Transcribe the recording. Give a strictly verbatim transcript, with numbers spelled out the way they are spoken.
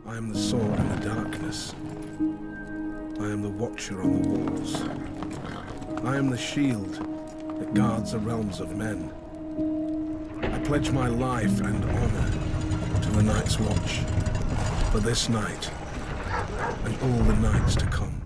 I am the sword in the darkness. I am the watcher on the walls. I am the shield that guards the realms of men. I pledge my life and honor to the Night's Watch, for this night and all the nights to come.